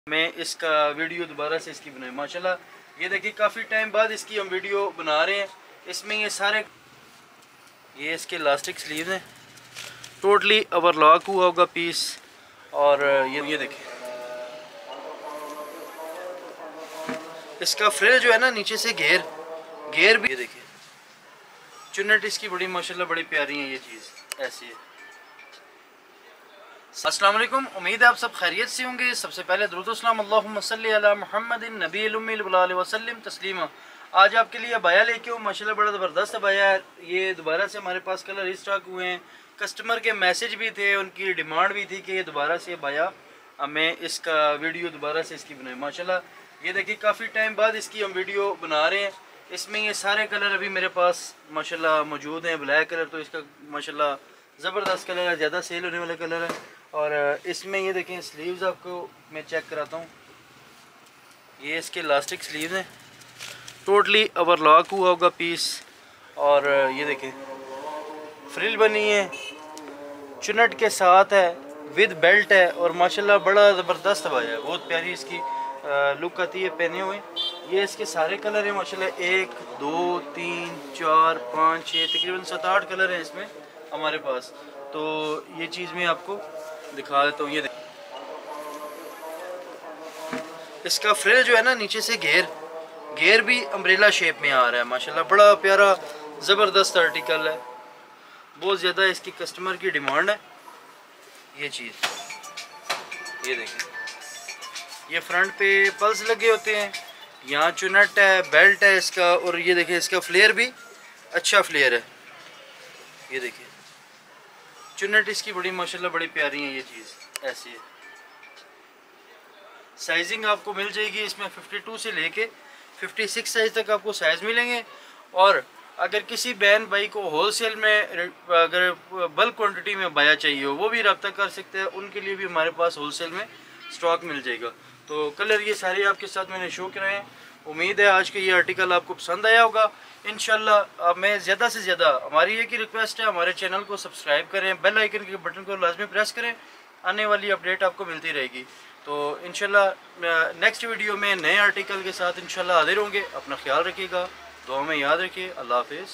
मैं इसका वीडियो दोबारा से इसकी बनाई माशाल्लाह। ये देखिए काफ़ी टाइम बाद इसकी हम वीडियो बना रहे हैं। इसमें ये इसके इलास्टिक स्लीव हैं, टोटली ओवरलॉक हुआ होगा पीस। और ये देखिए इसका फ्रिल जो है ना नीचे से घेर भी, ये देखिए चुन्नट इसकी बड़ी माशाल्लाह बड़ी प्यारी है। ये चीज़ ऐसी है। अस्सलाम वालेकुम, उम्मीद है आप सब खैरियत से होंगे। सबसे पहले दुरूद व सलाम अल्लाहुम्मा सल्ली अला मुहम्मदिन नबील उम्मी व सल्लिम तस्लीमा। आज आपके लिए अबाया लेके हूँ, माशाल्लाह बड़ा ज़बरदस्त अबाया है। ये दोबारा से हमारे पास कलर रिस्टॉक हुए हैं। कस्टमर के मैसेज भी थे, उनकी डिमांड भी थी कि ये दोबारा से अबाया मैं इसका वीडियो दोबारा से इसकी बनाई माशाल्लाह। ये देखिए काफ़ी टाइम बाद इसकी हम वीडियो बना रहे हैं। इसमें ये सारे कलर अभी मेरे पास माशाल्लाह मौजूद हैं। ब्लैक कलर तो इसका माशाल्लाह ज़बरदस्त कलर है, ज़्यादा सेल होने वाला कलर है। और इसमें ये देखें स्लीव्स आपको मैं चेक कराता हूँ। ये इसके इलास्टिक स्लीव्स हैं, टोटली ओवरलॉक हुआ होगा पीस। और ये देखें फ्रिल बनी है, चुनट के साथ है, विद बेल्ट है। और माशाल्लाह बड़ा ज़बरदस्त अबाया है, बहुत प्यारी इसकी लुक आती है पहने हुए। ये इसके सारे कलर हैं माशाल्लाह, 1 2 3 4 5 6 तकरीबन 7-8 कलर हैं इसमें हमारे पास। तो ये चीज़ मैं आपको दिखा देता हूँ। ये इसका फ्रिल जो है ना नीचे से घेर भी अम्ब्रेला शेप में आ रहा है माशाल्लाह, बड़ा प्यारा ज़बरदस्त आर्टिकल है। बहुत ज़्यादा इसकी कस्टमर की डिमांड है। ये चीज़ ये देखें, ये फ्रंट पे पल्स लगे होते हैं, यहाँ चुनट है, बेल्ट है इसका। और ये देखिए इसका फ्लेयर भी अच्छा फ्लेयर है। ये देखिए चुन्नट इसकी बड़ी माशाल्लाह बड़ी प्यारी है। ये चीज़ ऐसी है। साइजिंग आपको मिल जाएगी इसमें 52 से लेके 56 साइज़ तक आपको साइज़ मिलेंगे। और अगर किसी बहन भाई को होलसेल में अगर बल्क क्वांटिटी में बाया चाहिए हो, वो भी रब्ता कर सकते हैं। उनके लिए भी हमारे पास होलसेल में स्टॉक मिल जाएगा। तो कलर ये सारे आपके साथ मैंने शो कराए हैं। उम्मीद है आज का ये आर्टिकल आपको पसंद आया होगा। इंशाल्लाह मैं ज़्यादा से ज़्यादा, हमारी एक ही रिक्वेस्ट है, हमारे चैनल को सब्सक्राइब करें, बेल आइकन के बटन को लाजमी प्रेस करें, आने वाली अपडेट आपको मिलती रहेगी। तो इंशाल्लाह नेक्स्ट वीडियो में नए आर्टिकल के साथ इंशाल्लाह हाजिर होंगे। अपना ख्याल रखिएगा, दुआ में याद रखिए। अल्लाह हाफिज़।